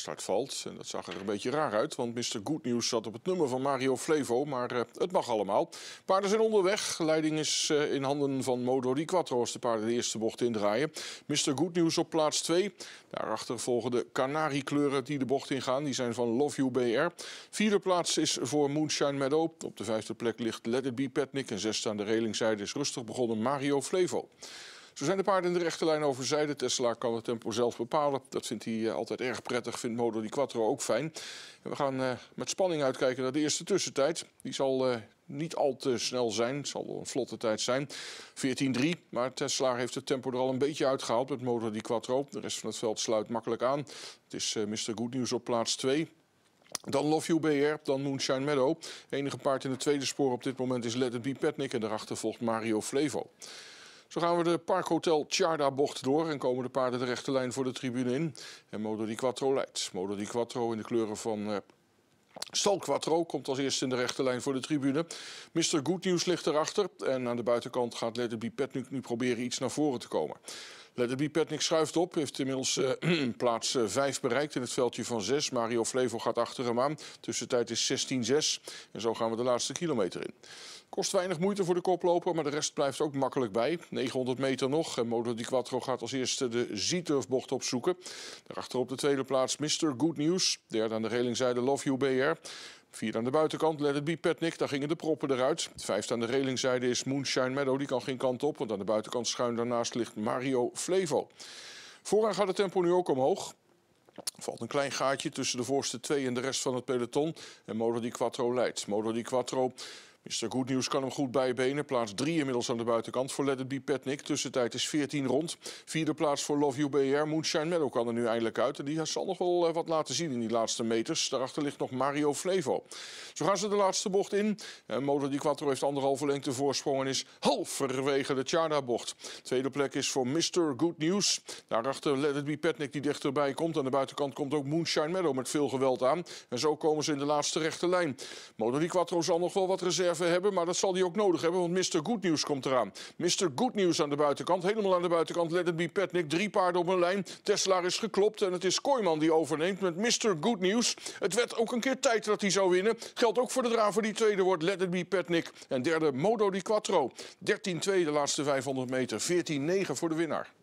start valt. En dat zag er een beetje raar uit, want Mr. Good News zat op het nummer van Mario Flevo. Maar het mag allemaal. Paarden zijn onderweg. Leiding is in handen van Modo di Quattro als de paarden de eerste bocht indraaien. Mr. Good News op plaats 2. Daarachter volgen de kanariekleuren die de bocht ingaan. Die zijn van Love You BR. Vierde plaats is voor Moonshine Meadow. Op de vijfde plek ligt Let It Be Petnik. En zesde aan de relingzijde is rustig begonnen Mario Flevo. Zo zijn de paarden in de rechte lijn over zijde. Tesselaar kan het tempo zelf bepalen. Dat vindt hij altijd erg prettig. Vindt Modo di Quattro ook fijn. En we gaan met spanning uitkijken naar de eerste tussentijd. Die zal niet al te snel zijn. Het zal wel een vlotte tijd zijn. 14-3. Maar Tesselaar heeft het tempo er al een beetje uitgehaald met Modo di Quattro. De rest van het veld sluit makkelijk aan. Het is Mr. Good News op plaats 2. Dan Love You BR, dan Moonshine Meadow. Enige paard in het tweede spoor op dit moment is Let It Be Petnik. En daarachter volgt Mario Flevo. Zo gaan we de Parkhotel Tjarda-bocht door en komen de paarden de rechte lijn voor de tribune in. En Modo di Quattro leidt. Modo di Quattro in de kleuren van Stal Quattro komt als eerste in de rechte lijn voor de tribune. Mr. Good News ligt erachter. En aan de buitenkant gaat Let It Be Petnik nu proberen iets naar voren te komen. Let It Be Petnik schuift op, heeft inmiddels plaats 5 bereikt in het veldje van 6. Mario Flevo gaat achter hem aan. Tussentijd is 16-6. En zo gaan we de laatste kilometer in. Kost weinig moeite voor de koploper, maar de rest blijft ook makkelijk bij. 900 meter nog en Modo di Quattro gaat als eerste de Z-Turfbocht opzoeken. Daarachter op de tweede plaats Mr. Good News. Derde aan de relingzijde Love You BR. Vierde aan de buitenkant Let It Be Petnik, daar gingen de proppen eruit. Vijfde aan de relingzijde is Moonshine Meadow, die kan geen kant op. Want aan de buitenkant schuin daarnaast ligt Mario Flevo. Vooraan gaat het tempo nu ook omhoog. Er valt een klein gaatje tussen de voorste 2 en de rest van het peloton. En Modo di Quattro leidt. Modo di Quattro, Mr. Good News kan hem goed bijbenen. Plaats 3 inmiddels aan de buitenkant voor Let It Be Petnik. Tussentijd is 14 rond. Vierde plaats voor Love You BR. Moonshine Meadow kan er nu eindelijk uit. En die zal nog wel wat laten zien in die laatste meters. Daarachter ligt nog Mario Flevo. Zo gaan ze de laatste bocht in. En Modo di Quattro heeft 1,5 lengte voorsprong en is halverwege de Tjarda-bocht. Tweede plek is voor Mr. Good News. Daarachter Let It Be Petnik die dichterbij komt. Aan de buitenkant komt ook Moonshine Meadow met veel geweld aan. En zo komen ze in de laatste rechte lijn. Modo di Quattro zal nog wel wat reserve hebben, maar dat zal hij ook nodig hebben, want Mr. Good News komt eraan. Mr. Good News aan de buitenkant, helemaal aan de buitenkant Let It Be Petnik, 3 paarden op een lijn. Tesselaar is geklopt en het is Kooijman die overneemt met Mr. Good News. Het werd ook een keer tijd dat hij zou winnen. Geldt ook voor de draver die tweede wordt, Let It Be Petnik. En derde Modo di Quattro. 13-2 de laatste 500 meter, 14-9 voor de winnaar.